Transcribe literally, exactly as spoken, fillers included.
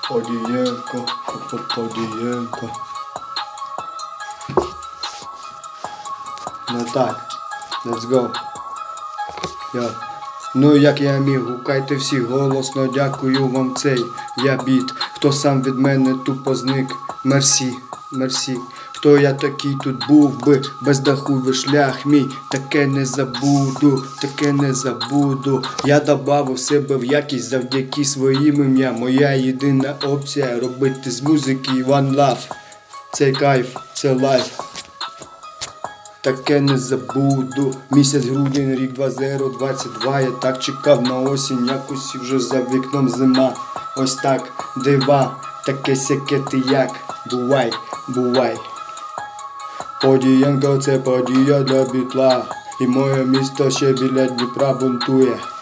Подієнко, Подієнко. Ну так, let's go. Йо. Ну як я міг, гукайте всі голосно, дякую вам цей я біт. Хто сам від мене тупо зник, мерсі, мерсі. Хто я такий тут був би, без даху шлях мій, таке не забуду, таке не забуду. Я добавив себе в якість завдяки своїм ім'ям. Моя єдина опція робити з музики one love. Це кайф, це лайф. Таке не забуду. Місяць грудень, рік два зеро двадцять два. Я так чекав на осінь, якось вже за вікном зима. Ось так, дива, таке сяке ти як. Бувай, бувай. Подієнко, це подія для бітла. І моє місто ще біля Дніпра бунтує.